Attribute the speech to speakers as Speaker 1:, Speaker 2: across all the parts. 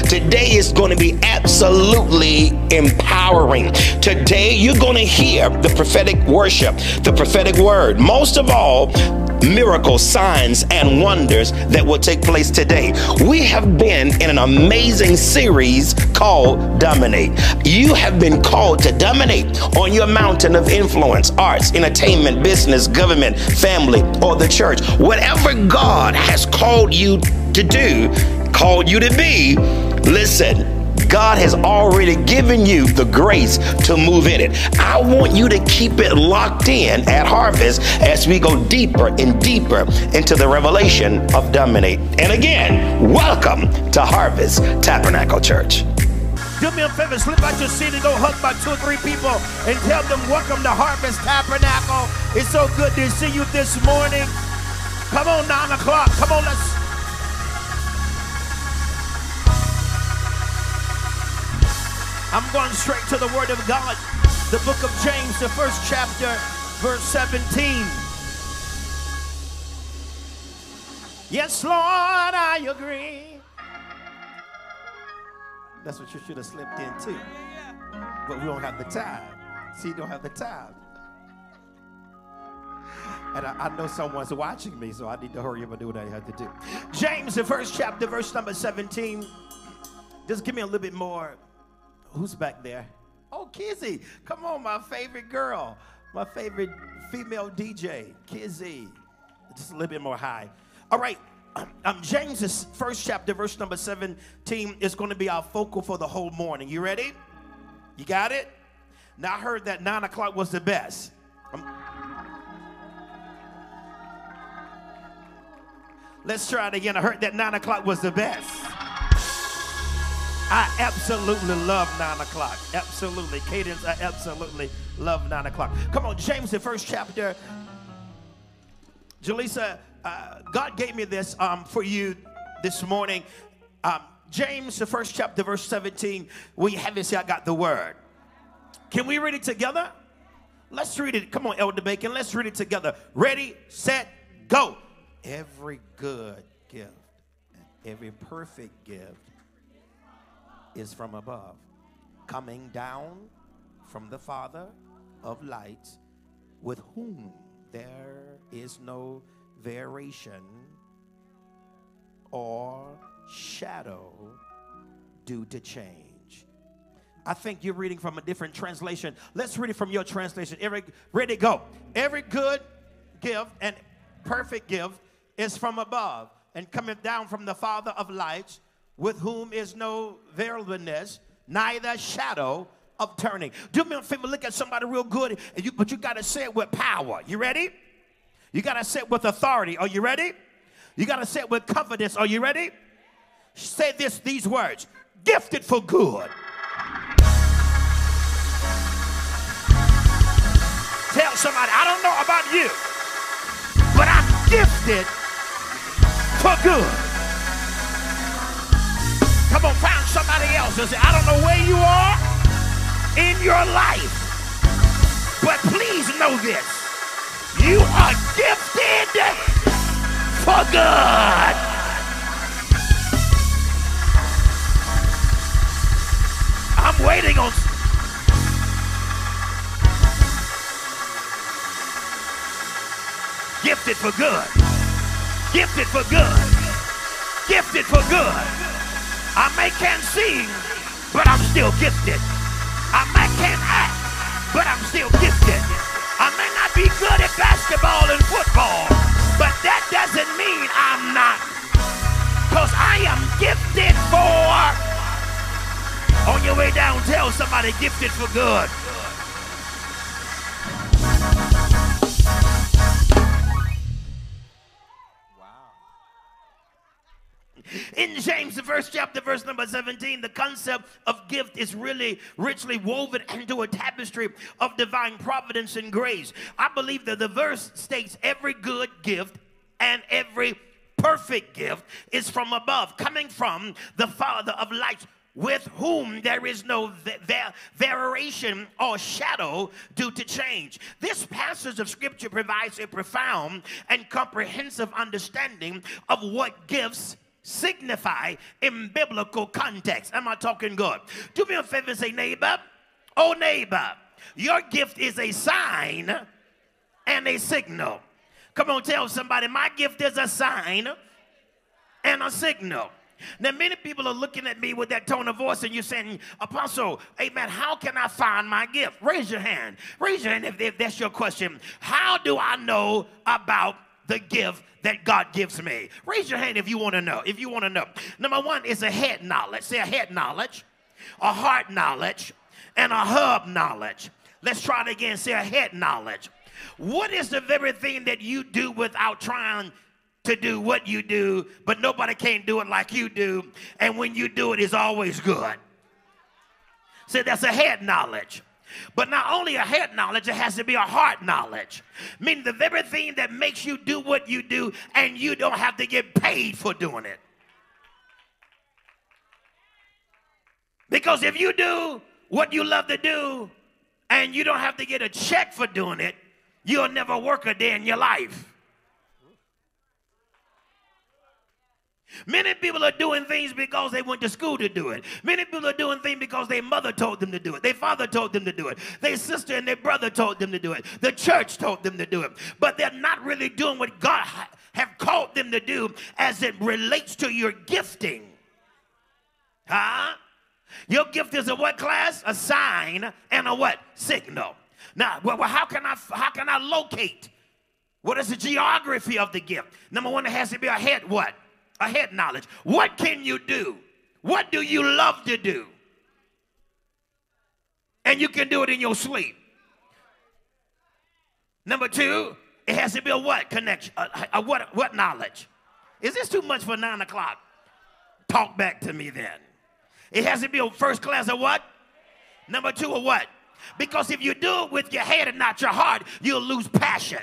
Speaker 1: Today is going to be absolutely empowering. Today you're going to hear the prophetic worship, the prophetic word. Most of all, miracles, signs, and wonders that will take place today. We have been in an amazing series called Dominate. You have been called to dominate on your mountain of influence, arts, entertainment, business, government, family, or the church. Whatever God has called you to do, called you to be, listen, God has already given you the grace to move in it. I want you to keep it locked in at Harvest as we go deeper and deeper into the revelation of Dominate. And again, welcome to Harvest Tabernacle Church.
Speaker 2: Do me a favor, slip out your seat and go hug about 2 or 3 people and tell them welcome to Harvest Tabernacle. It's so good to see you this morning. Come on, 9 o'clock. Come on, let's. I'm going straight to the Word of God. The book of James, the 1st chapter, verse 17. Yes, Lord, I agree. That's what you should have slipped in too. But we don't have the time. See, you don't have the time. And I know someone's watching me, so I need to hurry up and do what I have to do. James, the 1st chapter, verse number 17. Just give me a little bit more. Who's back there? Oh, Kizzy. Come on, my favorite girl. My favorite female DJ, Kizzy. Just a little bit more high. All right. James' 1st chapter, verse number 17 is going to be our focal for the whole morning. You ready? You got it? Now, I heard that 9 o'clock was the best. Let's try it again. I heard that 9 o'clock was the best. I absolutely love 9 o'clock. Absolutely. Cadence, I absolutely love 9 o'clock. Come on, James, the 1st chapter. Jaleesa, God gave me this for you this morning. James, the 1st chapter, verse 17. When you have it, say, I got the word. Can we read it together? Let's read it. Come on, Elder Bacon. Let's read it together. Ready, set, go. Every good gift and every perfect gift is from above, coming down from the Father of lights, with whom there is no variation or shadow due to change. I think you're reading from a different translation. Let's read it from your translation. Ready, go. Every good gift and perfect gift is from above and coming down from the Father of lights, with whom is no variableness, neither shadow of turning. Do me a favor, look at somebody real good, but you got to say it with power. You ready? You got to say it with authority. Are you ready? You got to say it with confidence. Are you ready? Say these words. Gifted for good. Tell somebody, I don't know about you, but I'm gifted for good. Come on, find somebody else and say, I don't know where you are in your life, but please know this. You are gifted for good. I'm waiting on. Gifted for good. Gifted for good. Gifted for good. I may can't sing, but I'm still gifted. I may can't act, but I'm still gifted. I may not be good at basketball and football, but that doesn't mean I'm not. Because I am gifted for. On your way down, tell somebody gifted for good. In James, the 1st chapter, verse number 17, the concept of gift is really richly woven into a tapestry of divine providence and grace. I believe that the verse states every good gift and every perfect gift is from above, coming from the Father of lights, with whom there is no variation or shadow due to change. This passage of Scripture provides a profound and comprehensive understanding of what gifts signify in biblical context? Am I talking good? Do me a favor and say, neighbor, oh neighbor, your gift is a sign and a signal. Come on, tell somebody, my gift is a sign and a signal. Now, many people are looking at me with that tone of voice, and you're saying, Apostle, amen, how can I find my gift? Raise your hand. Raise your hand if that's your question. How do I know about the gift that God gives me? Raise your hand if you want to know. If you want to know. Number one is a head knowledge. Say a head knowledge, a heart knowledge, and a hub knowledge. Let's try it again. Say a head knowledge. What is the very thing that you do without trying to do what you do, but nobody can't do it like you do, and when you do it, it's always good? So that's a head knowledge. But not only a head knowledge, it has to be a heart knowledge. Meaning the very thing that makes you do what you do, and you don't have to get paid for doing it. Because if you do what you love to do, and you don't have to get a check for doing it, you'll never work a day in your life. Many people are doing things because they went to school to do it. Many people are doing things because their mother told them to do it. Their father told them to do it. Their sister and their brother told them to do it. The church told them to do it. But they're not really doing what God have called them to do as it relates to your gifting. Huh? Your gift is a what class? A sign and a what? Signal. Now, well, how can I locate? What is the geography of the gift? Number one, it has to be a head what? A head knowledge. What can you do? What do you love to do? And you can do it in your sleep. Number two, it has to be a what connection? A what knowledge? Is this too much for 9 o'clock? Talk back to me then. It has to be a first class of what? Number two, a what? Because if you do it with your head and not your heart, you'll lose passion.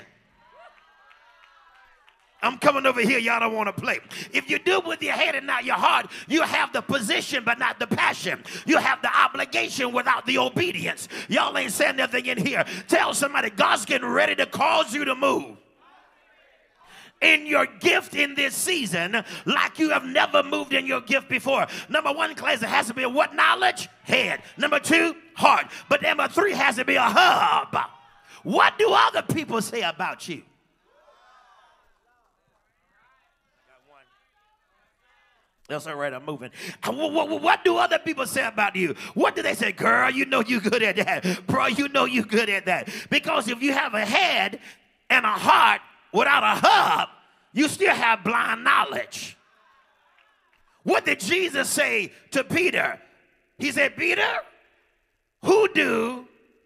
Speaker 2: I'm coming over here. Y'all don't want to play. If you do it with your head and not your heart, you have the position but not the passion. You have the obligation without the obedience. Y'all ain't saying nothing in here. Tell somebody, God's getting ready to cause you to move in your gift in this season like you have never moved in your gift before. Number one, class, it has to be a what knowledge? Head. Number two, heart. But number three has to be a hub. What do other people say about you? That's all right, I'm moving. What do other people say about you? What do they say? Girl, you know you good at that. Bro, you know you good at that. Because if you have a head and a heart without a hub, you still have blind knowledge. What did Jesus say to Peter? He said, Peter, who do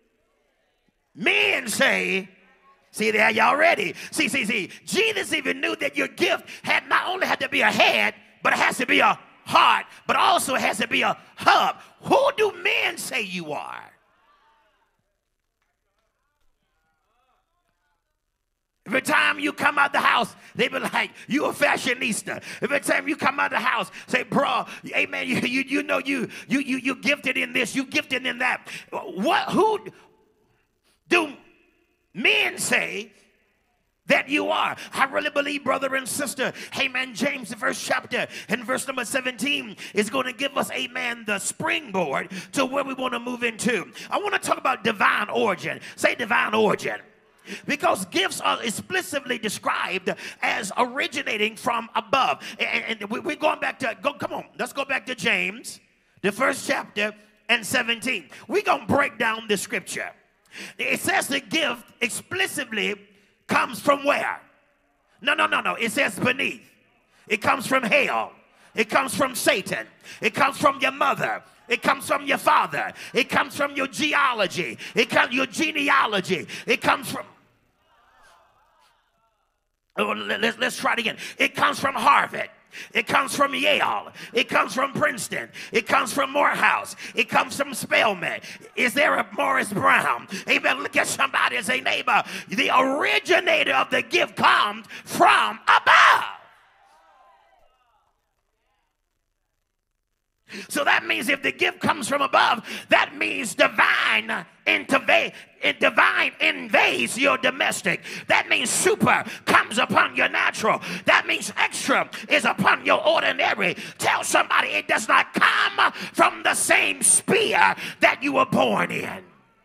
Speaker 2: men say? See there, y'all ready? See. Jesus even knew that your gift had not only had to be a head, but it has to be a heart, but also it has to be a hub. Who do men say you are? Every time you come out the house, they be like, you a fashionista. Every time you come out the house, say, bro, amen, you know you gifted in this, you gifted in that. Who do men say that you are? I really believe, brother and sister, amen, James, the first chapter and verse number 17 is going to give us, amen, the springboard to where we want to move into. I want to talk about divine origin. Say divine origin. Because gifts are explicitly described as originating from above. And we're going back to, come on, let's go back to James, the first chapter and 17. We're going to break down the scripture. It says the gift explicitly comes from where? No. It says beneath. It comes from hell. It comes from Satan. It comes from your mother. It comes from your father. It comes from your genealogy. It comes your genealogy. It comes from. Let's try it again. It comes from Harvard. It comes from Yale. It comes from Princeton. It comes from Morehouse. It comes from Spelman. Is there a Morris Brown? Amen. Look at somebody and say, neighbor, the originator of the gift comes from above. So that means if the gift comes from above, that means divine invades your domestic. That means super comes upon your natural. That means extra is upon your ordinary. Tell somebody it does not come from the same spear that you were born in.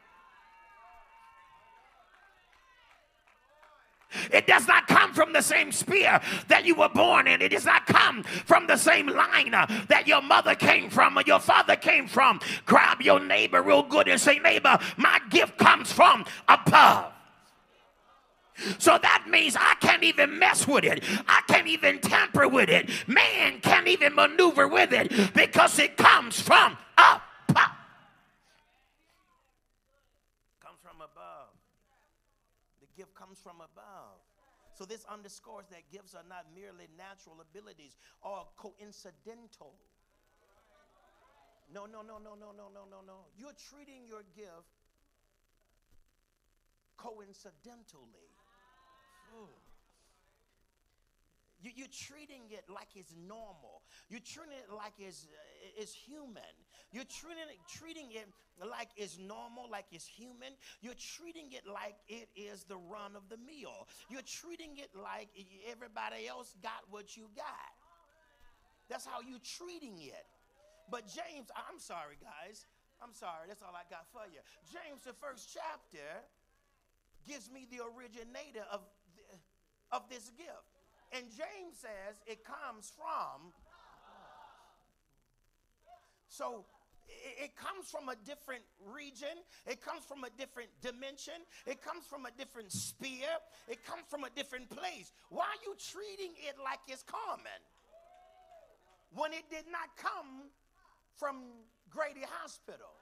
Speaker 2: It does not come from the same spear that you were born in. It does not come from the same line that your mother came from or your father came from. Grab your neighbor real good and say, neighbor, my gift comes from above. So that means I can't even mess with it. I can't even tamper with it. Man can't even maneuver with it because it comes from above. Comes from above. The gift comes from above. So this underscores that gifts are not merely natural abilities or coincidental. No. You're treating your gift coincidentally. You're treating it like it's normal. You're treating it like it's human. You're treating it like it's normal, like it's human. You're treating it like it is the run of the meal. You're treating it like everybody else got what you got. That's how you're treating it. But James, I'm sorry, guys. I'm sorry. That's all I got for you. James, the first chapter, gives me the originator of this gift. And James says it comes from. So it comes from a different region. It comes from a different dimension. It comes from a different sphere. It comes from a different place. Why are you treating it like it's common when it did not come from Grady Hospital?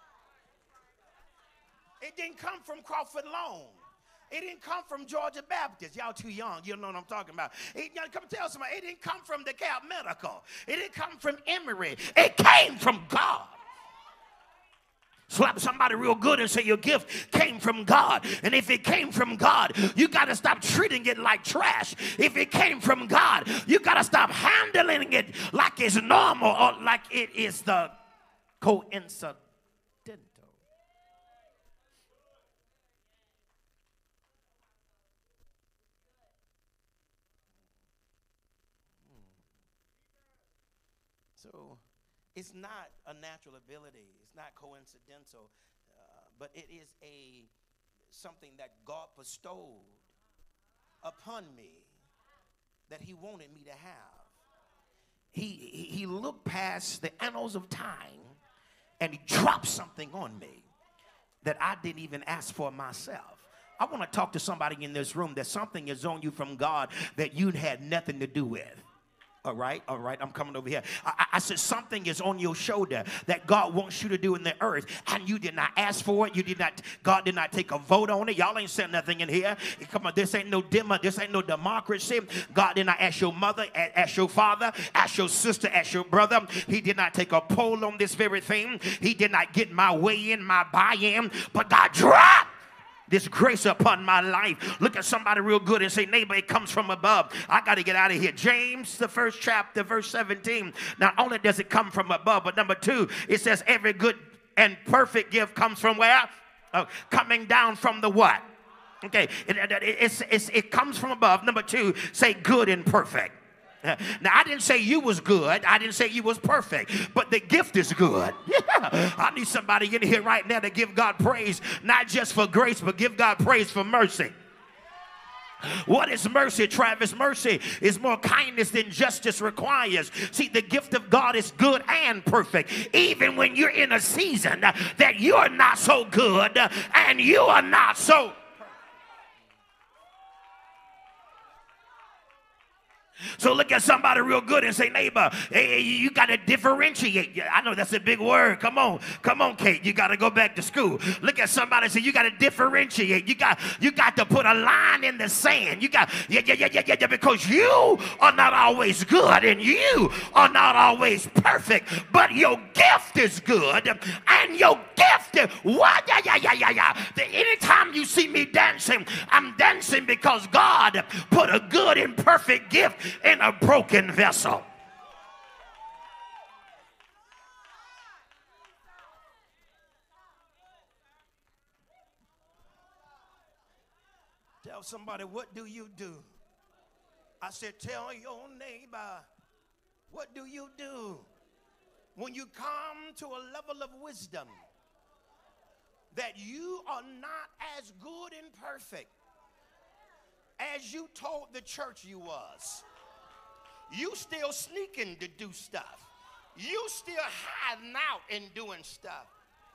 Speaker 2: It didn't come from Crawford Loan. It didn't come from Georgia Baptist. Y'all too young. You don't know what I'm talking about. Come tell somebody. It didn't come from DeKalb Medical. It didn't come from Emory. It came from God. Slap somebody real good and say your gift came from God. And if it came from God, you got to stop treating it like trash. If it came from God, you got to stop handling it like it's normal or like it is the coincidental. So it's not a natural ability. It's not coincidental, but it is something that God bestowed upon me that he wanted me to have. He looked past the annals of time and he dropped something on me that I didn't even ask for myself. I want to talk to somebody in this room that something is on you from God that you had nothing to do with. All right, I'm coming over here. I said something is on your shoulder that God wants you to do in the earth, and you did not ask for it. God did not take a vote on it. Y'all ain't said nothing in here. Come on, this ain't no democracy. God did not ask your mother, ask your father, ask your sister, ask your brother. He did not take a poll on this very thing. He did not get my way in, my buy-in, but God dropped this grace upon my life. Look at somebody real good and say, neighbor, it comes from above. I got to get out of here. James, the first chapter, verse 17. Not only does it come from above, but number 2, it says every good and perfect gift comes from where? Coming down from the what? Okay, it comes from above. Number 2, say good and perfect. Now, I didn't say you was good. I didn't say you was perfect. But the gift is good. Yeah. I need somebody in here right now to give God praise, not just for grace, but give God praise for mercy. What is mercy, Travis? Mercy is more kindness than justice requires. See, the gift of God is good and perfect. Even when you're in a season that you're not so good and you are not so. So look at somebody real good and say, neighbor, hey, you got to differentiate. I know that's a big word. Come on, Kate. You got to go back to school. Look at somebody and say, you got to differentiate. You got to put a line in the sand. You got, because you are not always good and you are not always perfect, but your gift is good and your gift is what? Anytime you see me dancing, I'm dancing because God put a good and perfect gift in a broken vessel. Tell somebody, what do you do? I said, tell your neighbor, what do you do when you come to a level of wisdom that you are not as good and perfect as you told the church you was? You still sneaking to do stuff. You still hiding out and doing stuff.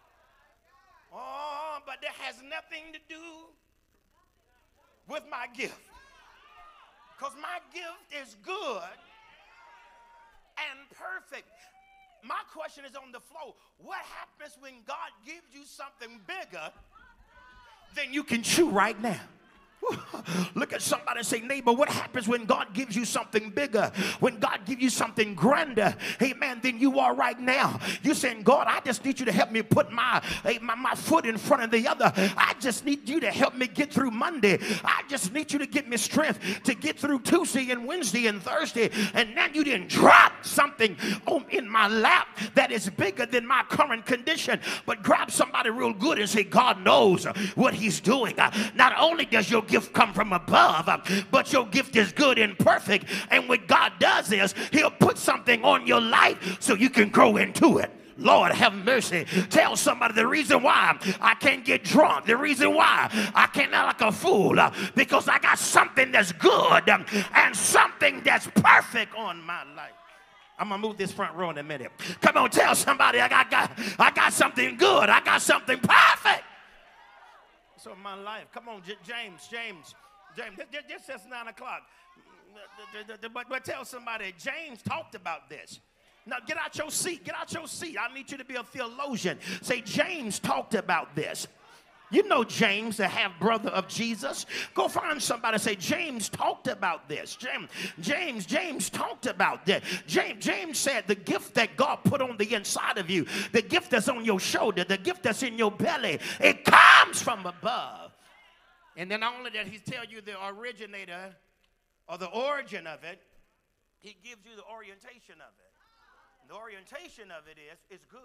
Speaker 2: Oh, but that has nothing to do with my gift. Because my gift is good and perfect. My question is on the floor. What happens when God gives you something bigger than you can chew right now? Look at somebody and say, neighbor, what happens when God gives you something bigger? When God gives you something grander, amen, than you are right now. You're saying, God, I just need you to help me put my foot in front of the other. I just need you to help me get through Monday. I just need you to give me strength to get through Tuesday and Wednesday and Thursday. And now you didn't drop something in my lap that is bigger than my current condition. But grab somebody real good and say, God knows what he's doing. Not only does your gift come from above, but your gift is good and perfect. And what God does is he'll put something on your life so you can grow into it. Lord have mercy. Tell somebody the reason why I can't get drunk, the reason why I can't act like a fool, because I got something that's good and something that's perfect on my life. I'm gonna move this front row in a minute. Come on, tell somebody I got something good. I got something perfect. So my life. Come on, James. This is 9 o'clock. But tell somebody, James talked about this. Now get out your seat. Get out your seat. I need you to be a theologian. Say, James talked about this. You know James, the half-brother of Jesus. Go find somebody and say, James talked about this. James talked about that. James said the gift that God put on the inside of you, the gift that's on your shoulder, the gift that's in your belly, it comes from above. And then not only that, he tells you the originator or the origin of it, he gives you the orientation of it. The orientation of it is good.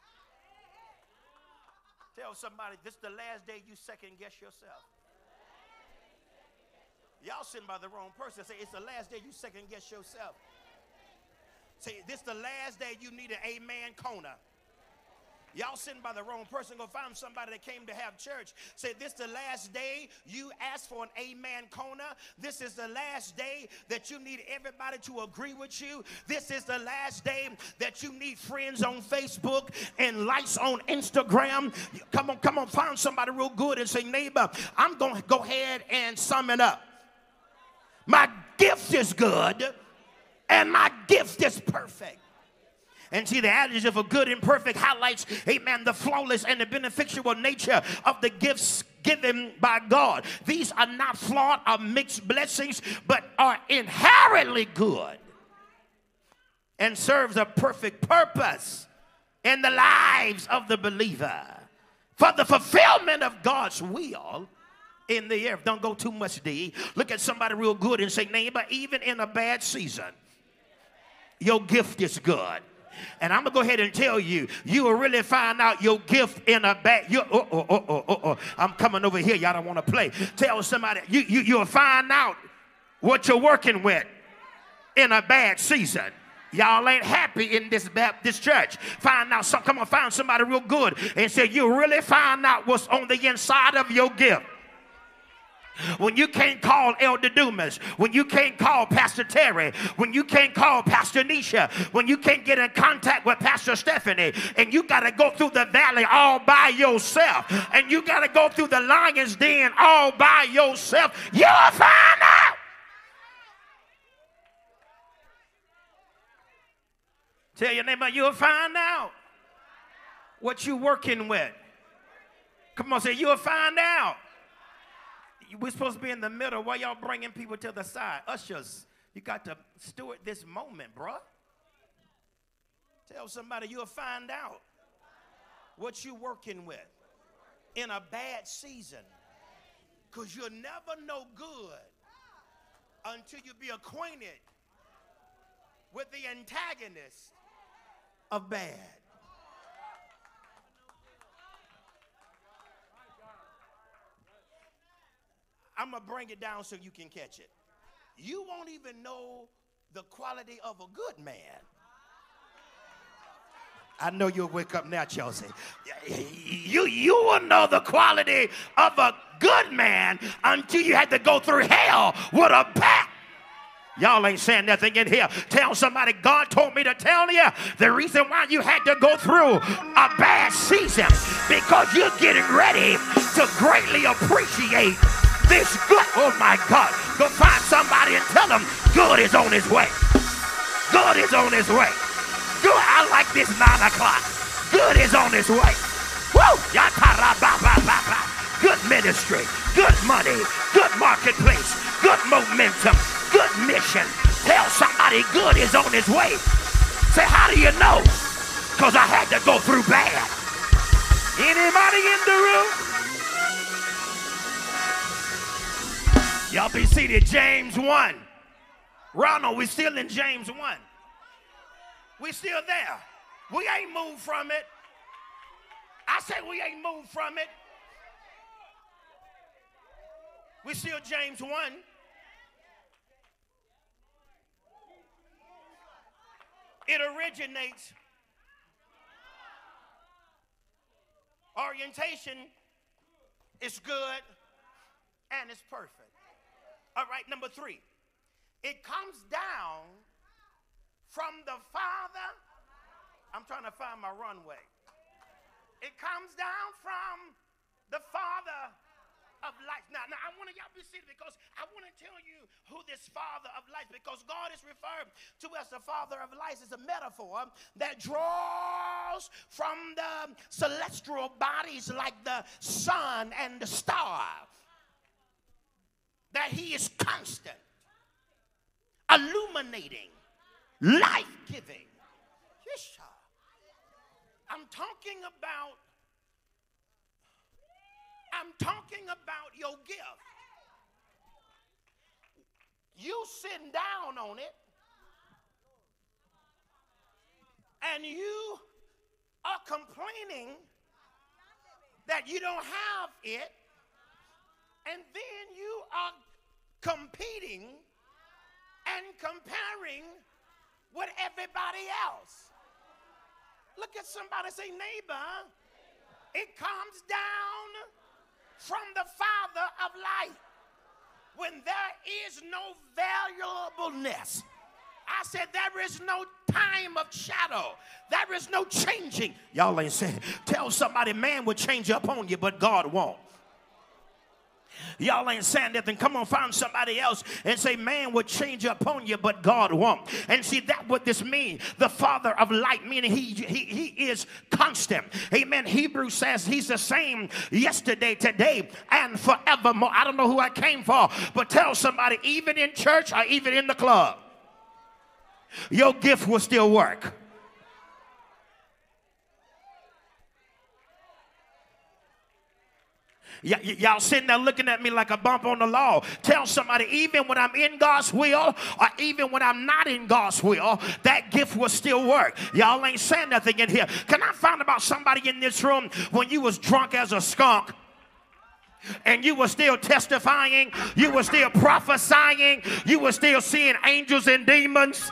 Speaker 2: Tell somebody, this is the last day you second guess yourself. Y'all sitting by the wrong person. Say, it's the last day you second guess yourself. Say, this is the last day you need an amen corner. Y'all sitting by the wrong person. Go find somebody that came to have church. Say, this is the last day you asked for an amen corner. This is the last day that you need everybody to agree with you. This is the last day that you need friends on Facebook and likes on Instagram. Come on, find somebody real good and say, neighbor, I'm going to go ahead and sum it up. My gift is good and my gift is perfect. And see, the adjective of good and perfect highlights, amen, the flawless and the beneficial nature of the gifts given by God. These are not flawed or mixed blessings, but are inherently good and serves a perfect purpose in the lives of the believer for the fulfillment of God's will in the earth. Don't go too much deep. Look at somebody real good and say, neighbor, even in a bad season, your gift is good. And I'm going to go ahead and tell you, you will really find out your gift in a bad, I'm coming over here. Y'all don't want to play. Tell somebody, you'll find out what you're working with in a bad season. Y'all ain't happy in this Baptist church. Find out, come on, find somebody real good and say, you'll really find out what's on the inside of your gift. When you can't call Elder Dumas, when you can't call Pastor Terry, when you can't call Pastor Nisha, when you can't get in contact with Pastor Stephanie, and you got to go through the valley all by yourself, and you got to go through the lion's den all by yourself, you'll find out. Tell your neighbor, you'll find out what you're working with. Come on, say, you'll find out. We're supposed to be in the middle. Why y'all bringing people to the side? Ushers, you got to steward this moment, bro. Tell somebody you'll find out what you're working with in a bad season. Because you'll never know good until you be acquainted with the antagonist of bad. I'm going to bring it down so you can catch it. You won't even know the quality of a good man. I know you'll wake up now, Chelsea. You will know the quality of a good man until you had to go through hell with a bat. Y'all ain't saying nothing in here. Tell somebody, God told me to tell you the reason why you had to go through a bad season, because you're getting ready to greatly appreciate this good. Oh my God. Go find somebody and tell them good is on his way. Good is on his way. Good. I like this 9 o'clock. Good is on his way. Woo! Good ministry, good money, good marketplace, good momentum, good mission. Tell somebody good is on his way. Say, how do you know? Because I had to go through bad. Anybody in the room? Y'all be seated. James 1. Ronald, we still in James 1. We still there. We ain't moved from it. I said we ain't moved from it. We still James 1. It originates. Orientation is good and it's perfect. All right, number 3. It comes down from the Father. I'm trying to find my runway. It comes down from the Father of life. Now I want y'all be seated because I want to tell you who this Father of life, because God is referred to as the Father of life, is a metaphor that draws from the celestial bodies like the sun and the star. That he is constant, illuminating, life-giving. Yes, sir. I'm talking about your gift. You sitting down on it, and you are complaining that you don't have it, and then you are competing and comparing with everybody else. Look at somebody, say, neighbor, it comes down from the Father of light when there is no valuableness. I said there is no time of shadow. There is no changing. Y'all ain't saying. Tell somebody, man will change up on you, but God won't. Y'all ain't saying nothing. Come on, find somebody else and say, man will change upon you, but God won't. And see, that's what this means. The Father of light, meaning he is constant. Amen. Hebrews says he's the same yesterday, today, and forevermore. I don't know who I came for, but tell somebody, even in church or even in the club, your gift will still work. Y'all sitting there looking at me like a bump on the law. Tell somebody, even when I'm in God's will or even when I'm not in God's will, that gift will still work. Y'all ain't saying nothing in here. Can I find about somebody in this room when you was drunk as a skunk? And you were still testifying, you were still prophesying, you were still seeing angels and demons?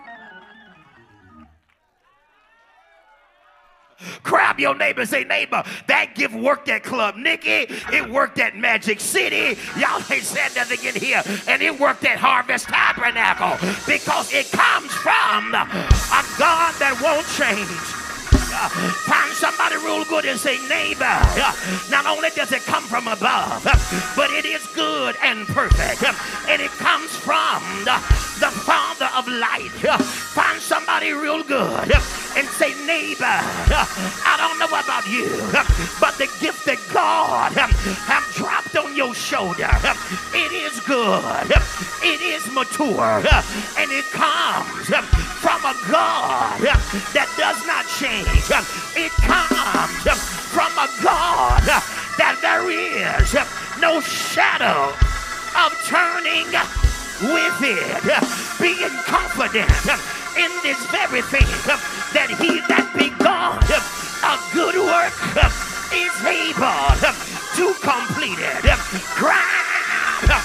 Speaker 2: Grab your neighbor and say, neighbor, that gift worked at Club Nicky. It worked at Magic City. Y'all ain't said nothing in here. And it worked at Harvest Tabernacle, because it comes from a God that won't change. Find somebody real good and say, neighbor, not only does it come from above, but it is good and perfect. And it comes from the Father of light. Find somebody real good and say, neighbor, I don't know about you, but the gift that God have dropped on your shoulder, it is good, it is mature, and it comes from a God that does not change. It comes from a God that there is no shadow of turning with it, being confident in this very thing, that he that begun a good work is able to complete it. Grab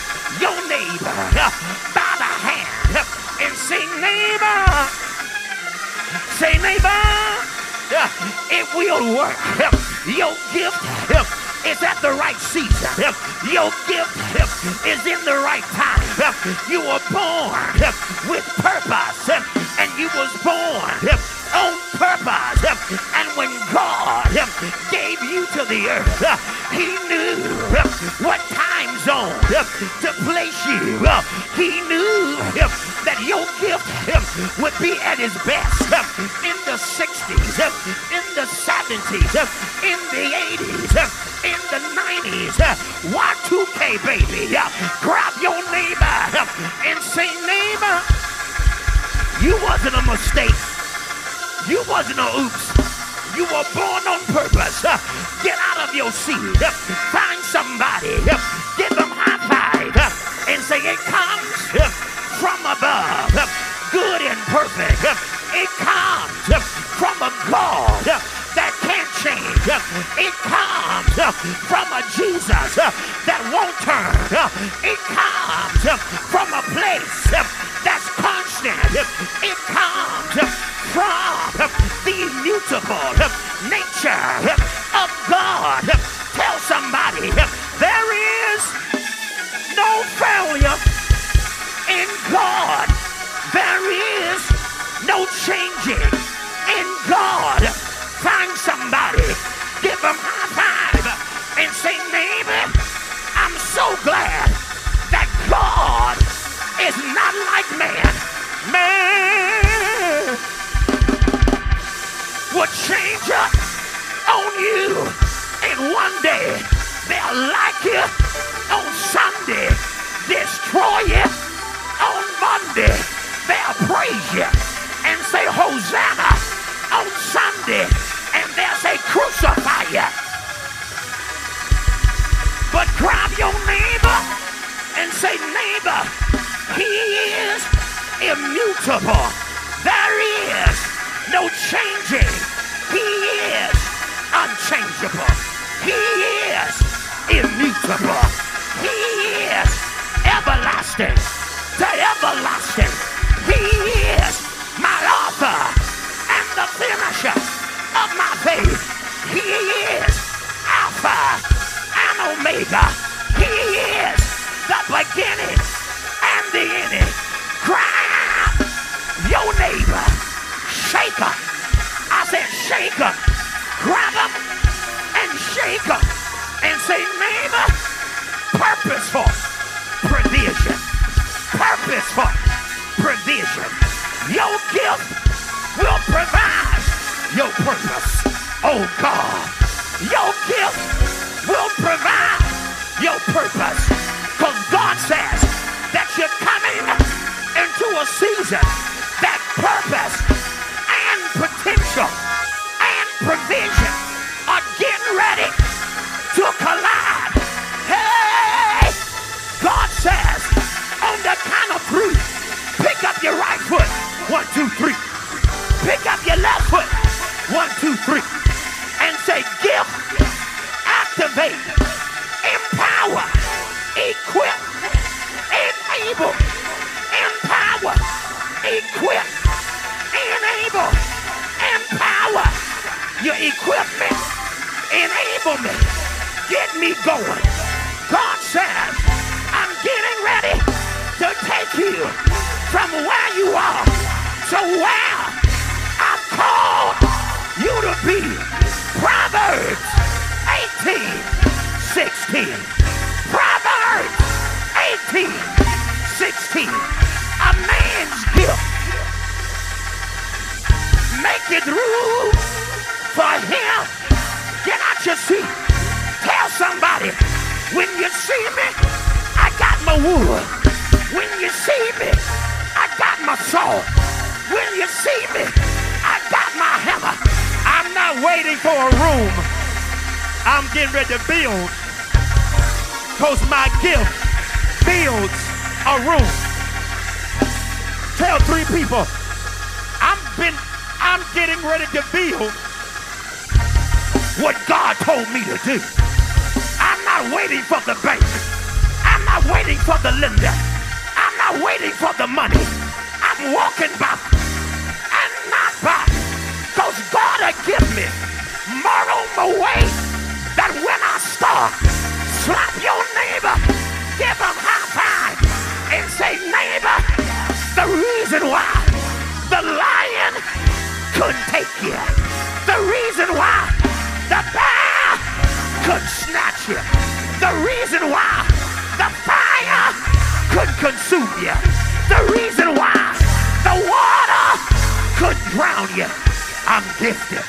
Speaker 2: Say, neighbor, it will work. Your gift is at the right season. Your gift is in the right time. You were born with purpose, and you was born on purpose. And when God gave you to the earth, he knew what time zone to place you. He knew that your gift would be at its best in the 60s, in the 70s, in the 80s, in the 90s. Y2K, baby. Grab your neighbor and say, neighbor, you wasn't a mistake. You wasn't a oops. You were born on purpose. Get out of your seat. Find somebody. Give them high five and say, it comes from above. Good and perfect. It comes from a God that can't change. It comes from a Jesus that won't turn. It comes from a place that's constant. It comes from the immutable nature of God. Tell somebody there is no failure in God. There is no changing in God. Find somebody, give them high five and say, neighbor, I'm so glad that God is not like man. Man would change up on you, and one day they'll like you, on Sunday destroy you, on Monday they'll praise you and say Hosanna, on Sunday and they'll say crucify you. But grab your neighbor and say, neighbor, he is immutable. There is no changing. He is unchangeable. He is immutable. He is everlasting to everlasting. He is my author and the finisher of my faith. He is Alpha and Omega. He is the beginning and the ending. Grab your neighbor, shake him. I said shake him. Grab him and shake him and say, neighbor, purposeful provision. Purposeful provision. Your gift will provide your purpose. Oh God, your gift will provide your purpose. Because God says that you're coming into a season that purpose and potential and provision are getting ready to collide. Hey, God says on the count of 3, pick up your right foot. 1, 2, 3. Pick up your left foot. 1, 2, 3. And say, gift, activate, empower, equip, enable, empower, equip, enable, empower. Your equipment, enablement, get me going. God says, I'm getting ready to take you from where you are to where I've called you to be. Proverbs 18:16. Proverbs 18:16. A man's gift make it room for him. Get out your seat. Tell somebody, when you see me, I got my wood. When you see me, I got my saw. When you see me, I got my hammer. I'm not waiting for a room. I'm getting ready to build. Because my gift builds a room. Tell 3 people, I'm getting ready to build what God told me to do. I'm not waiting for the bank. I'm not waiting for the lender. I'm not waiting for the money. I'm walking by and not by to give me more on the way that when I start, slap your neighbor, give him high five, and say, neighbor, the reason why the lion couldn't take you, the reason why the bear couldn't snatch you, the reason why the fire couldn't consume you, the reason why the water couldn't drown you. I'm gifted.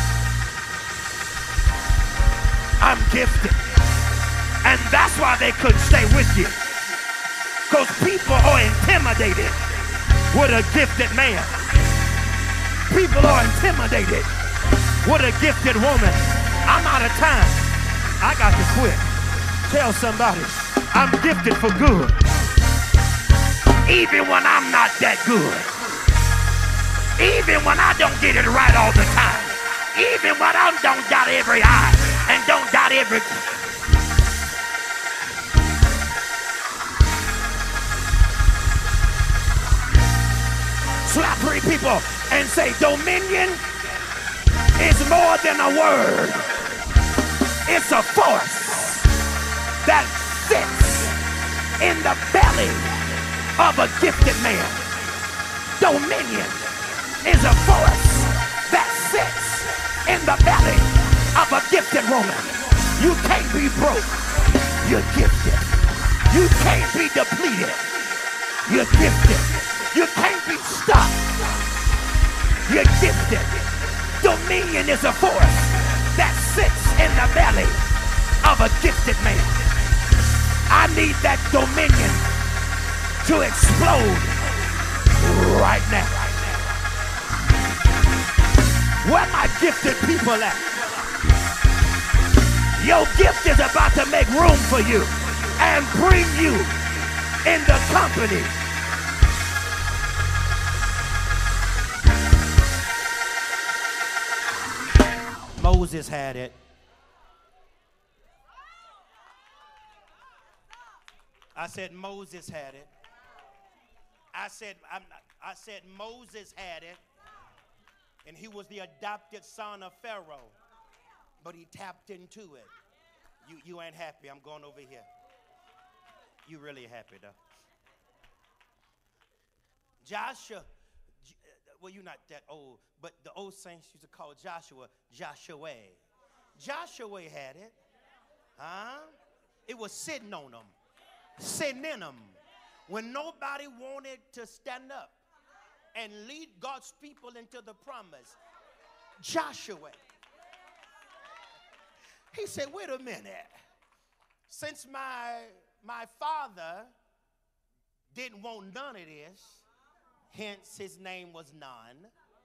Speaker 2: I'm gifted. And that's why they couldn't stay with you. Because people are intimidated with a gifted man. People are intimidated with a gifted woman. I'm out of time. I got to quit. Tell somebody, I'm gifted for good. Even when I'm not that good. Even when I don't get it right all the time. Even when I don't dot every I and don't dot every... Slap 3 people and say, dominion is more than a word. It's a force that sits in the belly of a gifted man. Dominion is a force that sits in the belly of a gifted woman. You can't be broke. You're gifted. You can't be depleted. You're gifted. You can't be stuck. You're gifted. Dominion is a force that sits in the belly of a gifted man. I need that dominion to explode right now. Where my gifted people at? Your gift is about to make room for you and bring you in the company. Moses had it. I said Moses had it. I said Moses had it. And he was the adopted son of Pharaoh. But he tapped into it. You ain't happy. I'm going over here. You really happy though. Joshua, well, you're not that old, but the old saints used to call Joshua, Joshua. Joshua had it. Huh? It was sitting on them. Sitting in them. When nobody wanted to stand up and lead God's people into the promise. Joshua. He said, wait a minute. Since my father didn't want none of this, hence his name was None.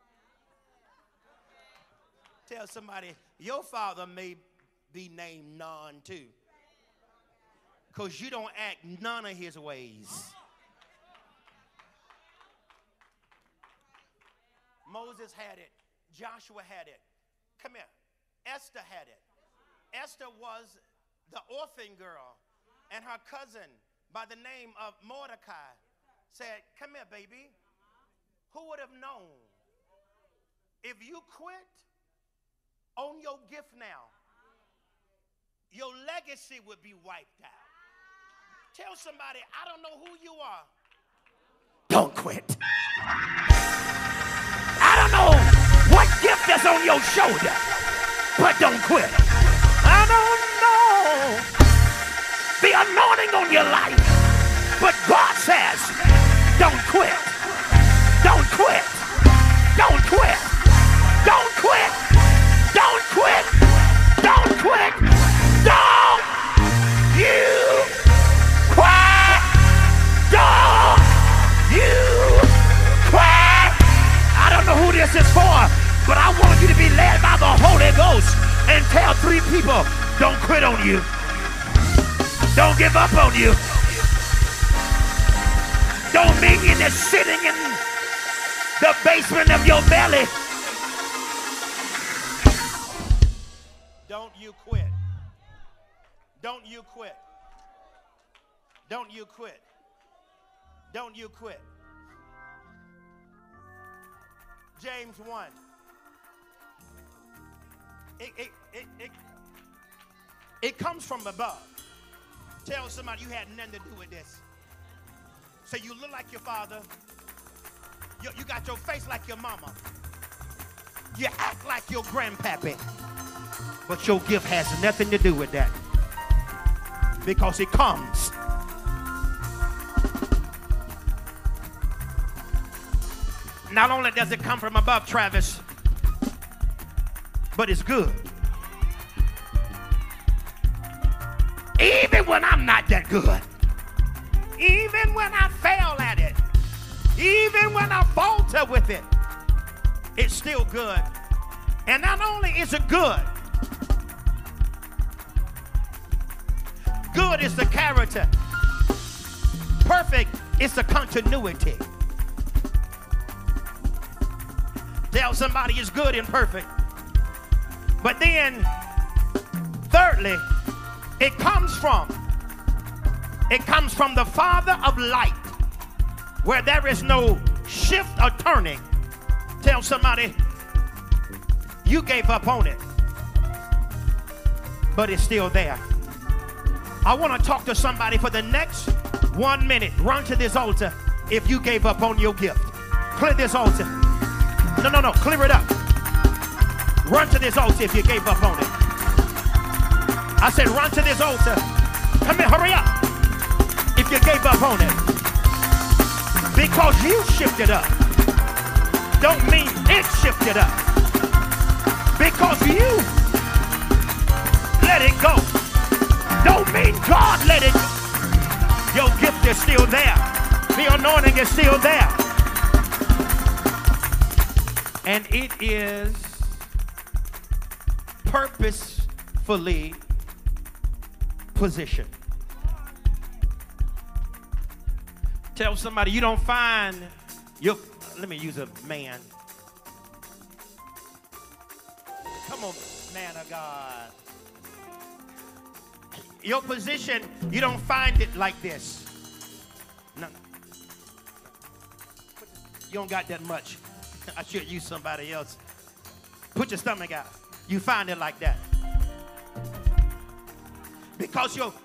Speaker 2: Tell somebody, your father may be named None too. Because you don't act none of his ways. Moses had it. Joshua had it. Come here. Esther had it. Esther was the orphan girl, and her cousin by the name of Mordecai said, come here, baby. Who would have known if you quit on your gift now, your legacy would be wiped out. Tell somebody, I don't know who you are. Don't quit. I don't know what gift is on your shoulder, but don't quit. I don't know the anointing on your life, but God says, don't quit. Don't quit. Don't quit. Don't quit. Don't quit. Don't quit. Don't you quit. Don't you quit. I don't know who this is for, but I want you to be led by the Holy Ghost and tell 3 people, don't quit on you. Don't give up on you. Dominion is sitting in the basement of your belly. Don't you quit. Don't you quit. Don't you quit. Don't you quit. James 1. It comes from above. Tell somebody you had nothing to do with this. So you look like your father. You got your face like your mama. You act like your grandpappy. But your gift has nothing to do with that. Because it comes. Not only does it come from above, Travis, but it's good. Even when I'm not that good. Even when I fail at it. Even when I falter with it. It's still good. And not only is it good. Good is the character. Perfect is the continuity. Tell somebody it's good and perfect. But then, thirdly, it comes from the Father of light, where there is no shift or turning. Tell somebody you gave up on it, but it's still there. I want to talk to somebody for the next 1 minute. Run to this altar if you gave up on your gift. Clear this altar. No, clear it up. Run to this altar if you gave up on it. I said run to this altar. Come here, hurry up. If you gave up on it. Because you shifted up. Don't mean it shifted up. Because you let it go. Don't mean God let it go. Your gift is still there. The anointing is still there. And it is purposefully positioned. Tell somebody you don't find your, let me use a man. Come on, man of God. Your position, you don't find it like this. No. You don't got that much. I should use somebody else. Put your stomach out. You find it like that. Because your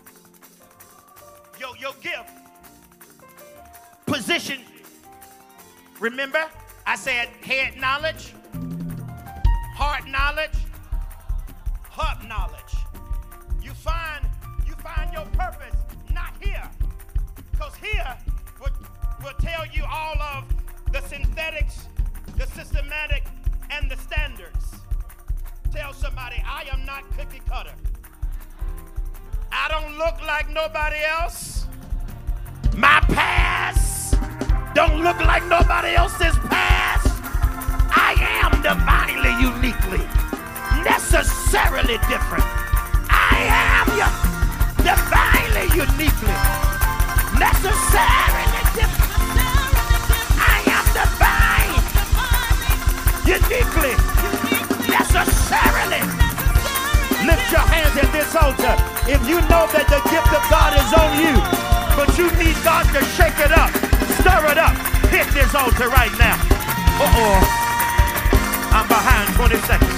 Speaker 2: gift, position, remember, I said head knowledge, heart knowledge, heart knowledge. You find your purpose not here. Because here will tell you all of the synthetics, the systematic, and the standards. Tell somebody, I am not cookie cutter. I don't look like nobody else. My past don't look like nobody else's past. I am divinely, uniquely, necessarily different. I am divinely, uniquely, necessarily different. I am divine, uniquely, necessarily. Lift your hands at this altar if you know that the gift of God is on you, but you need God to shake it up, stir it up. Hit this altar right now. I'm behind 20 seconds.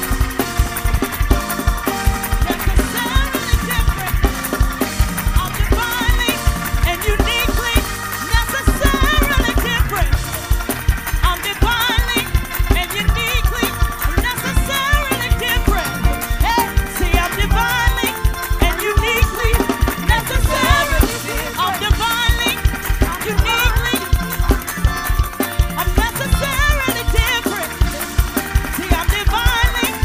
Speaker 3: I'm necessarily different. See, I'm divinely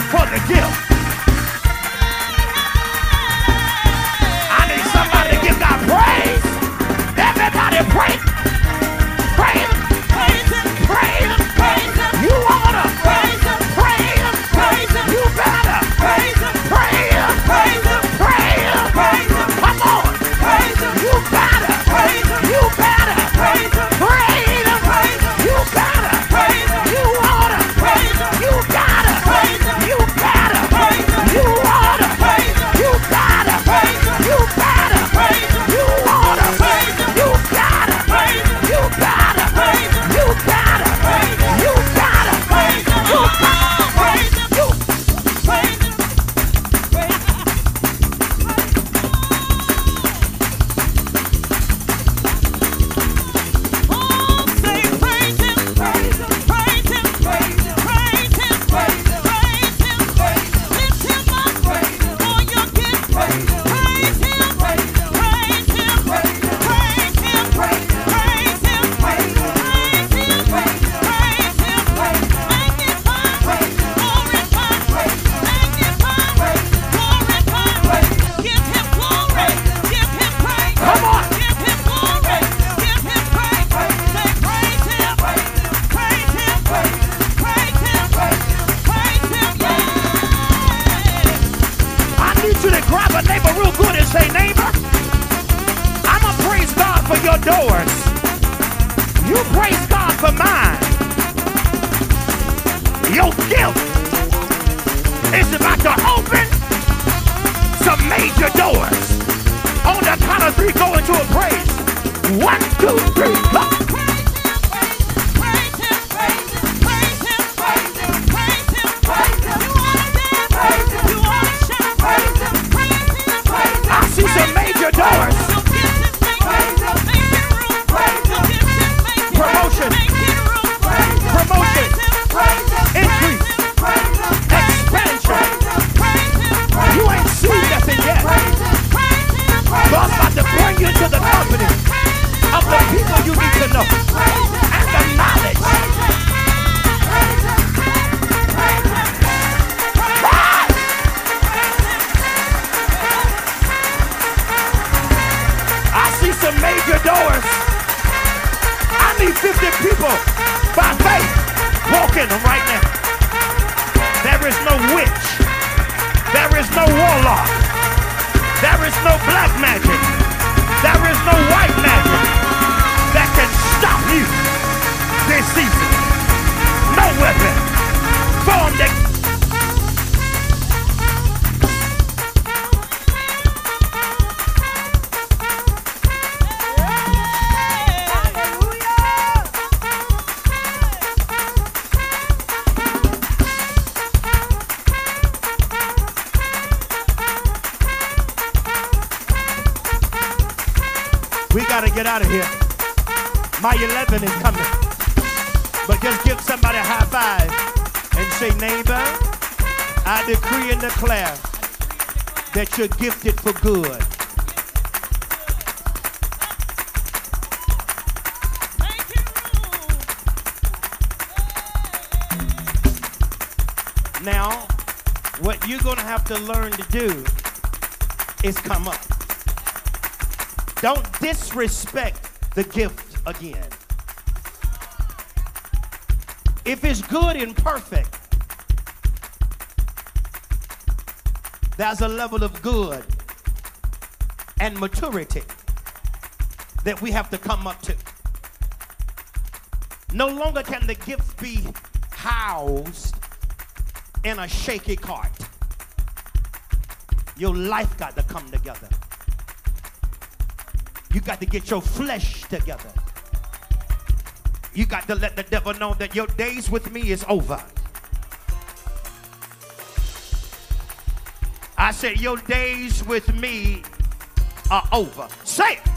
Speaker 2: for the gift. I need somebody to give God praise. Everybody praise. Praise. Praise him. Praise him. Praise him. You ought to praise him. Praise him. Praise him. You better praise him. Praise him. Praise him. Praise him. Praise him. Come on. Praise him. You better praise him. You better praise him. Praise him. Praise him. You better praise him. You ought to praise him. You gotta praise him. You better praise him. You ought to praise him. You gotta praise him. You better praise him. You ought to praise him. You gotta praise him. You gotta praise him. You gotta praise him. You gotta praise him. You gotta praise him. You praise him. We got to get out of here. My 11 is coming. But just give somebody a high five and say, neighbor, I decree and declare that you're gifted for good. Now, what you're going to have to learn to do is come up. Don't disrespect the gift again. If it's good and perfect, there's a level of good and maturity that we have to come up to. No longer can the gift be housed in a shaky cart. Your life got to come together. You got to get your flesh together. You got to let the devil know that your days with me is over. I said your days with me are over. Say it.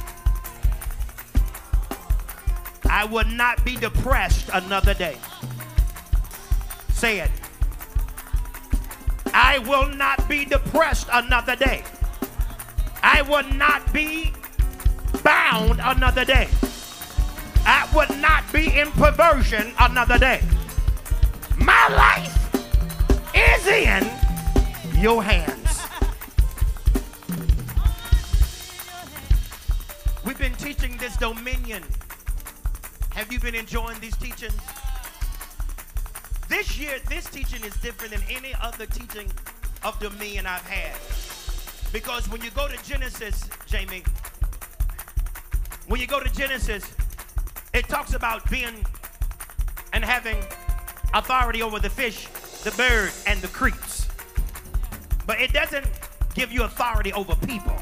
Speaker 2: I will not be depressed another day. Say it. I will not be depressed another day. I will not be bound another day. I would not be in perversion another day. My life is in your hands. We've been teaching this dominion. Have you been enjoying these teachings? This year, this teaching is different than any other teaching of dominion I've had. Because when you go to Genesis, Jamie, when you go to Genesis, it talks about being and having authority over the fish, the bird, and the creeps. But it doesn't give you authority over people.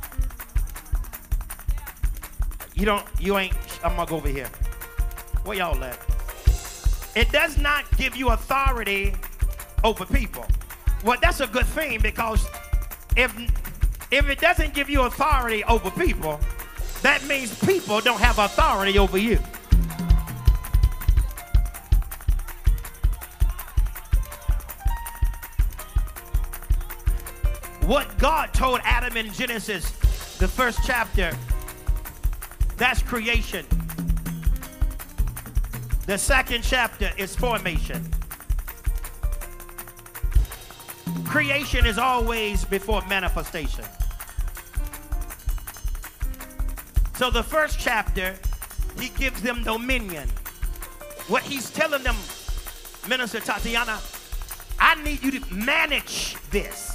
Speaker 2: I'm gonna go over here. Where y'all at? It does not give you authority over people. Well, that's a good thing, because if it doesn't give you authority over people, that means people don't have authority over you. What God told Adam in Genesis, the first chapter, that's creation. The second chapter is formation. Creation is always before manifestation. So the first chapter, he gives them dominion. What he's telling them, Minister Tatiana, I need you to manage this.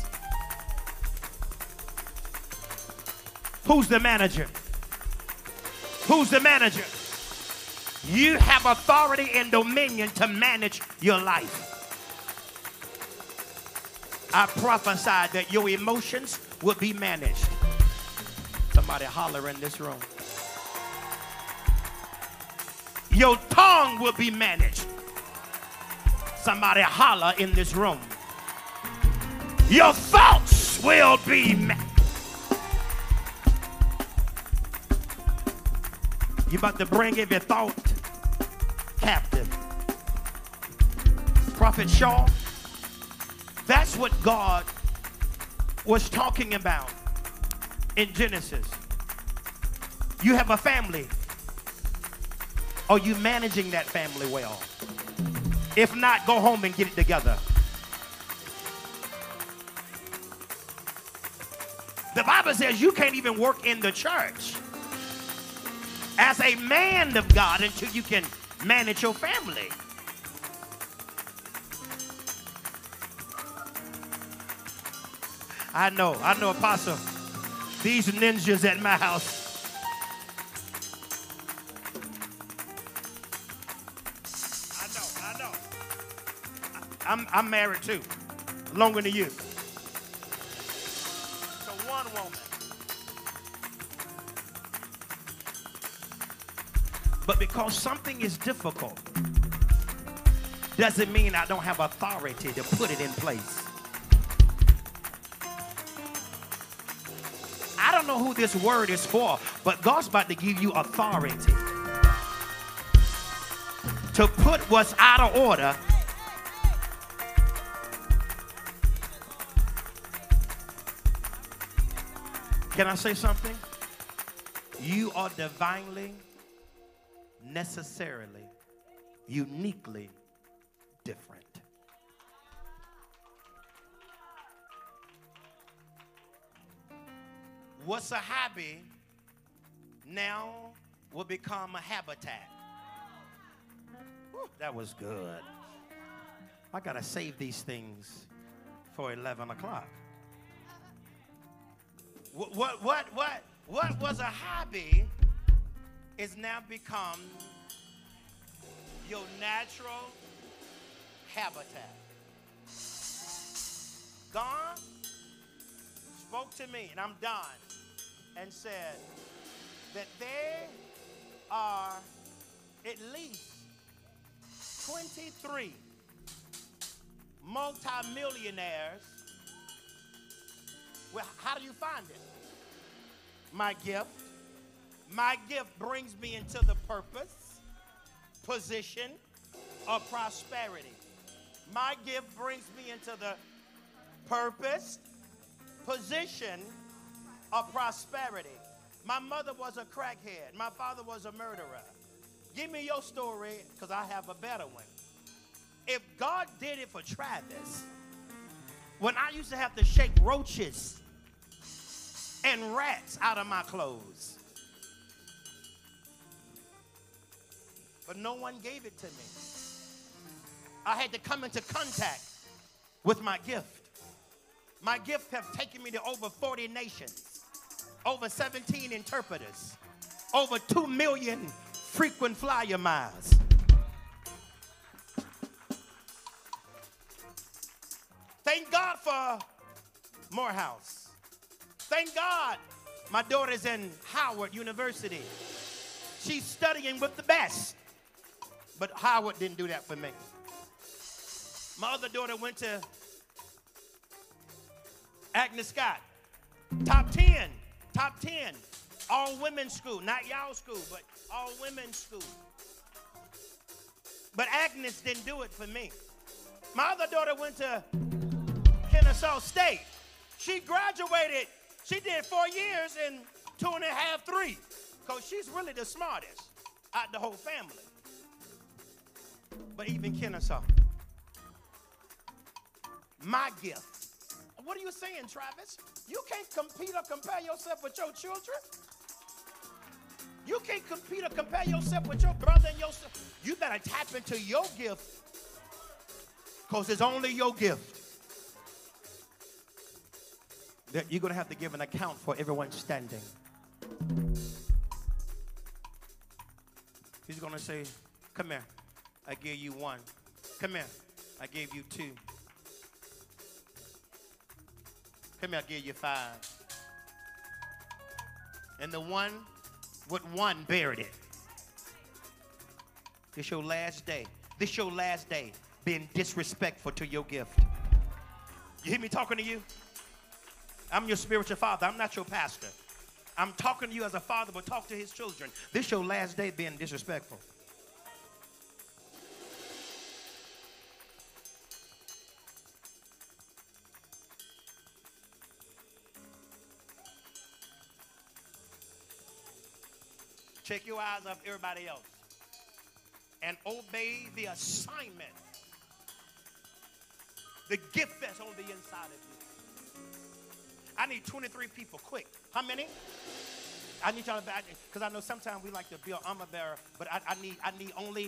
Speaker 2: Who's the manager? Who's the manager? You have authority and dominion to manage your life. I prophesied that your emotions will be managed. Somebody holler in this room. Your tongue will be managed. Somebody holler in this room. Your thoughts will be managed. You about to bring every thought captive. Prophet Shaw, that's what God was talking about in Genesis. You have a family. Are you managing that family well? If not, go home and get it together. The Bible says you can't even work in the church as a man of God until you can manage your family. I know, Apostle. These ninjas at my house. I know. I'm married too, longer than you. So one woman. But because something is difficult, doesn't mean I don't have authority to put it in place. I don't know who this word is for, but God's about to give you authority to put what's out of order Can I say something? You are divinely, necessarily, uniquely different. What's a hobby now will become a habitat. Whew, that was good. I gotta save these things for 11 o'clock. What was a hobby is now become your natural habitat. God spoke to me, and I'm done, and said that there are at least 23 multimillionaires. Well, how do you find it? My gift. My gift brings me into the purpose, position of prosperity. My gift brings me into the purpose, position of prosperity. My mother was a crackhead. My father was a murderer. Give me your story, because I have a better one. If God did it for Travis, when I used to have to shake roaches and rats out of my clothes. But no one gave it to me. I had to come into contact with my gift. My gift have taken me to over 40 nations, over 17 interpreters, over 2 million frequent flyer miles. Thank God for Morehouse. Thank God my daughter's in Howard University. She's studying with the best. But Howard didn't do that for me. My other daughter went to Agnes Scott. Top 10. All women's school. Not y'all school, but all women's school. But Agnes didn't do it for me. My other daughter went to Kennesaw State. She graduated. She did 4 years in 2.5, 3. Because she's really the smartest out the whole family. But even Kennesaw. My gift. What are you saying, Travis? You can't compete or compare yourself with your children. You can't compete or compare yourself with your brother and your sister. You better tap into your gift because it's only your gift that you're going to have to give an account for everyone standing. He's going to say, come here. I gave you 1. Come here. I gave you 2. Come here, I gave you 5. And the one with 1 buried it. This your last day. This your last day being disrespectful to your gift. You hear me talking to you? I'm your spiritual father. I'm not your pastor. I'm talking to you as a father, but talk to his children. This your last day being disrespectful. Check your eyes off everybody else and obey the assignment, the gift that's on the inside of you. I need 23 people, quick. How many? I need y'all to, because I know sometimes we like to be an armor bearer, but I need only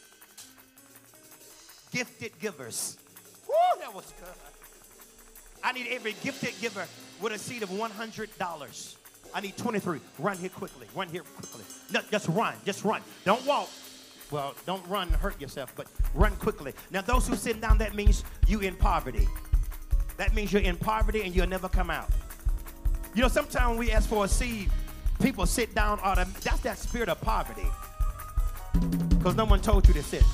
Speaker 2: gifted givers. Woo, that was good. I need every gifted giver with a seed of $100. I need 23. Run here quickly. Run here quickly. No, just run. Just run. Don't walk. Well, don't run and hurt yourself, but run quickly. Now, those who sit down, that means you in poverty. That means you're in poverty and you'll never come out. You know, sometimes when we ask for a seed, people sit down. That's that spirit of poverty. Because no one told you to sit.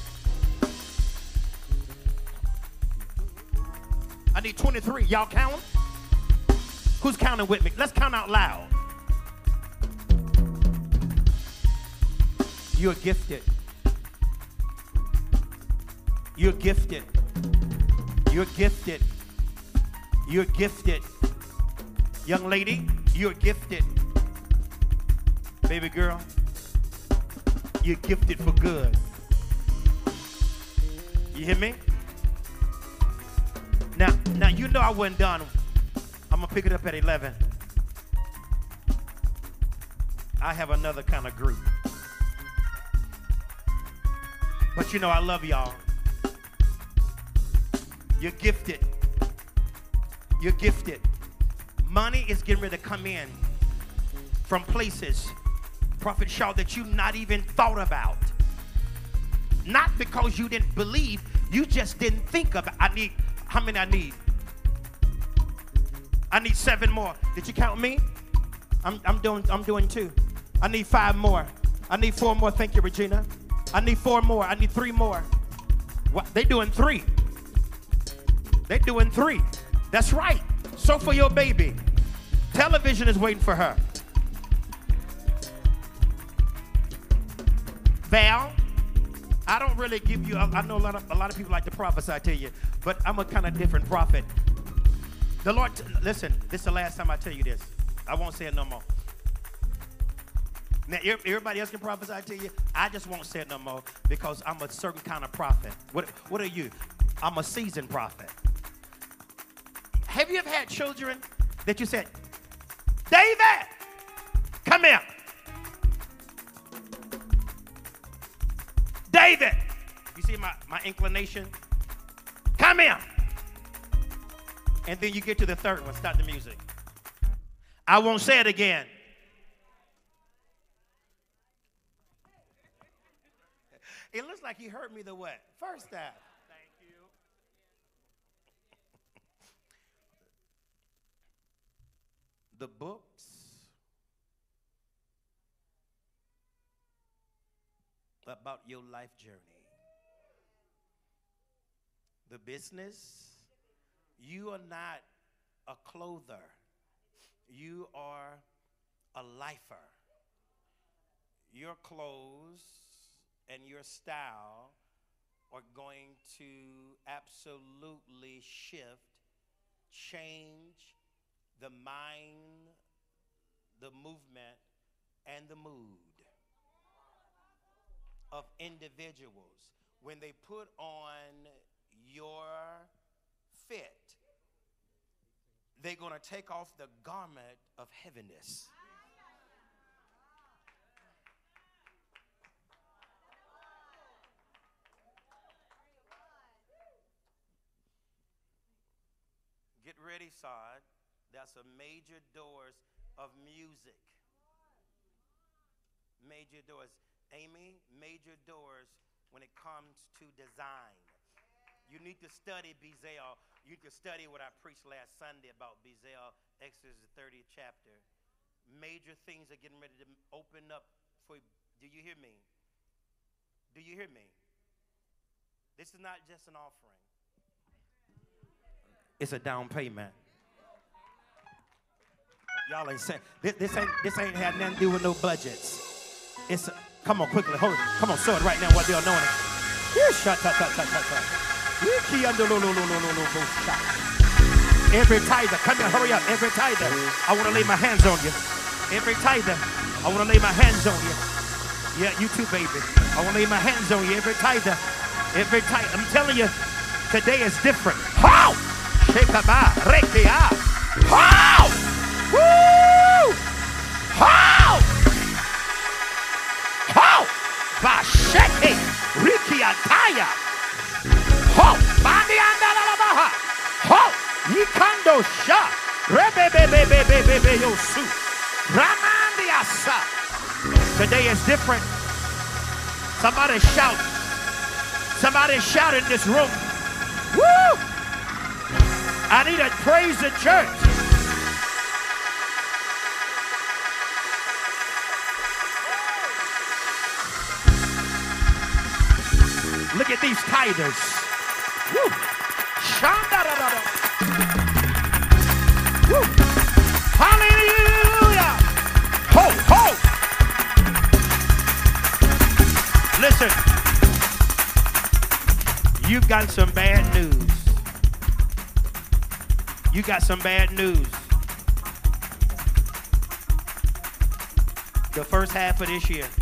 Speaker 2: I need 23. Y'all count? Who's counting with me? Let's count out loud. You're gifted. You're gifted. You're gifted. You're gifted. Young lady, you're gifted. Baby girl, you're gifted for good. You hear me? Now you know I wasn't done. I'm going to pick it up at 11. I have another kind of group. But you know I love y'all. You're gifted. You're gifted. Money is getting ready to come in from places, Prophet Shaw, that you not even thought about. Not because you didn't believe, you just didn't think about. How many I need? I need 7 more. Did you count me? I'm doing 2. I need 5 more. I need 4 more. Thank you, Regina. I need 4 more. I need 3 more. What? They doing 3. They doing 3. That's right. So for your baby. Television is waiting for her. Val, I don't really give you, I know a lot of people like to prophesy to you, but I'm a kind of different prophet. The Lord, listen, this is the last time I tell you this. I won't say it no more. Now, everybody else can prophesy to you. I just won't say it no more because I'm a certain kind of prophet. What are you? I'm a seasoned prophet. Have you ever had children that you said, David, come here. David. You see my inclination? Come here. And then you get to the third one. Stop the music. I won't say it again. It looks like he heard me the what? First time. Thank you. The books about your life journey. The business. You are not a clother. You are a lifer. Your clothes and your style are going to absolutely shift, change the mind, the movement, and the mood of individuals. When they put on your fit, they're going to take off the garment of heaviness. Get ready, Sod. That's a major doors of music. Major doors. Amy, major doors when it comes to design. You need to study Bezalel. You can study what I preached last Sunday about Bezalel, Exodus the 30th chapter. Major things are getting ready to open up for you. Do you hear me? Do you hear me? This is not just an offering. It's a down payment. Y'all ain't saying this ain't had nothing to do with no budgets. It's come on quickly, hold it. Come on, show it right now while they're anointing. Every tither, come here, hurry up. Every tither, I want to lay my hands on you. Every tither, I want to lay my hands on you. Yeah, you too, baby. I want to lay my hands on you. Every tither, I'm telling you, today is different. How? Shekaba, rekia. How? Woo! How? How? Basheke, rikiataya. How? Bandi andalabaha. How? Yikando sha. Rebebebebebebe yosu. Ramandiasa. Today is different. Somebody shout. Somebody shout in this room. Woo! I need to praise the church. Look at these tithers. Woo! Woo! Hallelujah! Ho, ho! Listen, you've got some bad news. You got some bad news. The first half of this year.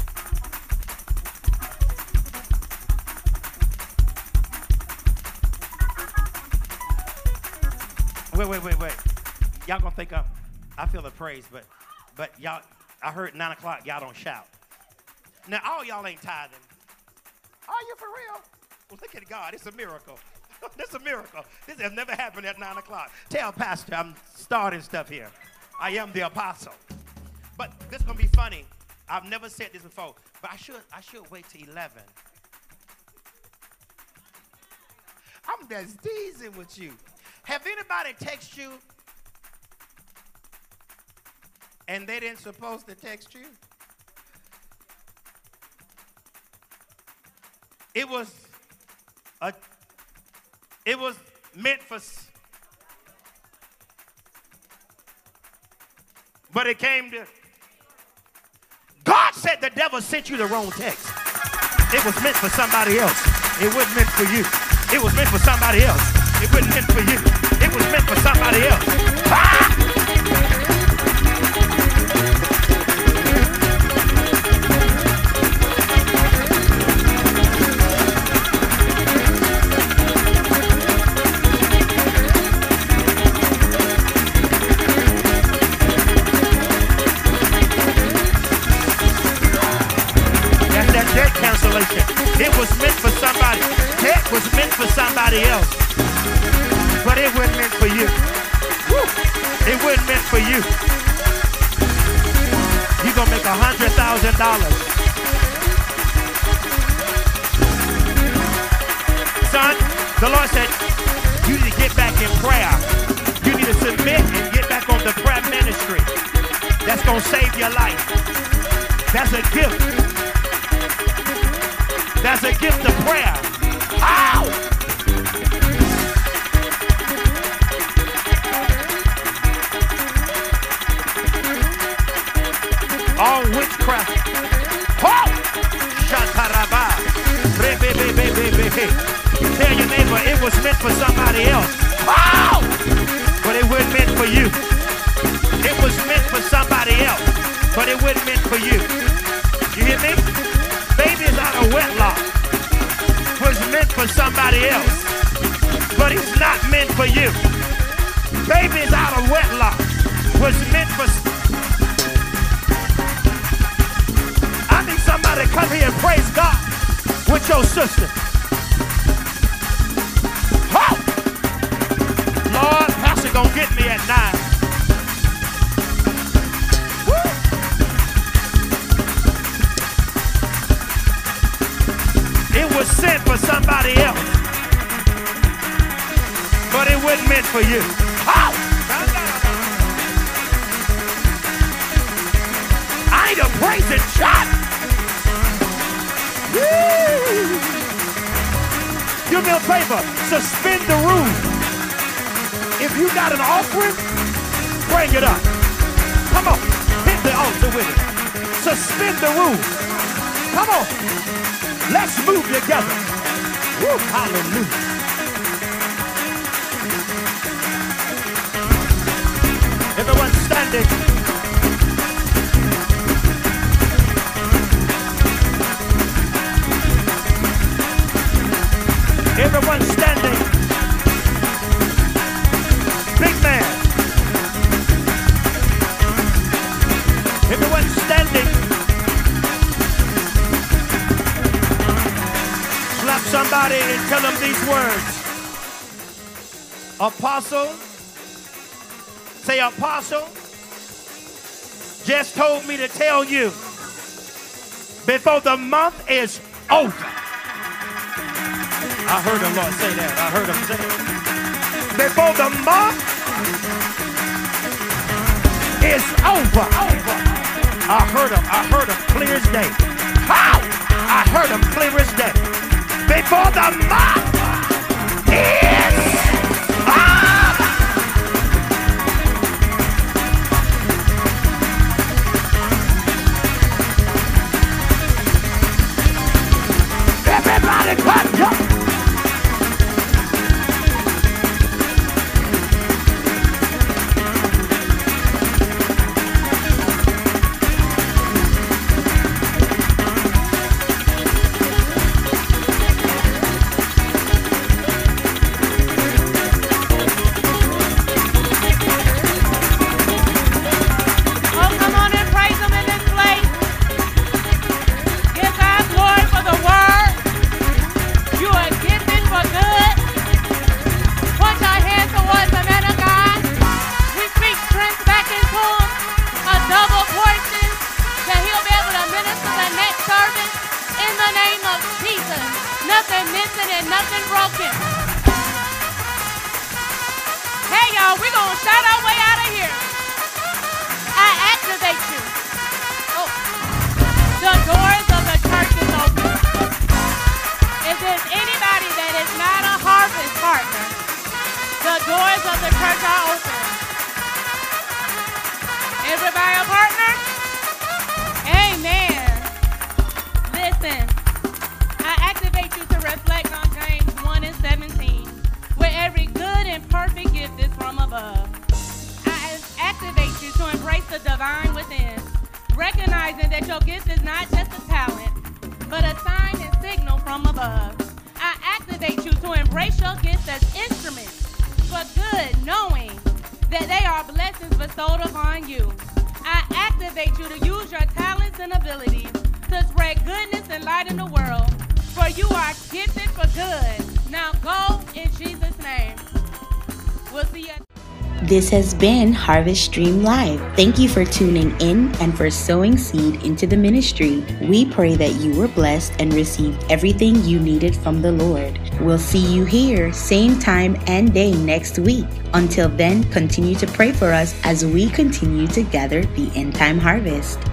Speaker 2: Wait. Y'all gonna think I feel the praise, but y'all, I heard 9 o'clock, y'all don't shout. Now all y'all ain't tithing. Are you for real? Well, look at God, it's a miracle. This is a miracle. This has never happened at 9 o'clock. Tell Pastor I'm starting stuff here. I am the apostle. But this is going to be funny. I've never said this before, but I should wait till 11. I'm just teasing with you. Have anybody text you and they didn't supposed to text you? It was meant for, but it came to, God said the devil sent you the wrong text. It was meant for somebody else. It wasn't meant for you. It was meant for somebody else. It wasn't meant for you. It was meant for somebody else. Ah! for somebody else, but it wasn't meant for you. Woo. It wasn't meant for you. You're going to make $100,000. Son, the Lord said, you need to get back in prayer. You need to submit and get back on the prayer ministry. That's going to save your life. That's a gift. That's a gift of prayer. Ow! All witchcraft. Oh! Shataraba. Tell your neighbor it was meant for somebody else. Oh! But it wasn't meant for you. It was meant for somebody else, but it wasn't meant for you. You hear me? Babies out of wedlock was meant for somebody else, but it's not meant for you. Babies out of wedlock was meant for... I need somebody to come here and praise God with your sister. Oh! Lord, Pastor gonna get me at 9. It was sent for somebody else, but it wasn't meant for you. Oh! I ain't a praising shot. Woo! Do me a favor, suspend the room. If you got an offering, bring it up. Come on, hit the altar with it. Suspend the room. Come on. Let's move together. Woo, hallelujah. Everyone standing. Everyone standing. Big man. Everyone standing. Slap somebody and tell them these words. Apostle, say apostle, just told me to tell you before the month is over. I heard the Lord say that. I heard him say it. Before the month is over. I heard him clear as day. How? I heard him clear as day. Before the month is over. Everybody clap your
Speaker 3: Now go in Jesus' name. We'll see you at
Speaker 4: This has been Harvest Stream Live. Thank you for tuning in and for sowing seed into the ministry. We pray that you were blessed and received everything you needed from the Lord. We'll see you here, same time and day next week. Until then, continue to pray for us as we continue to gather the end time harvest.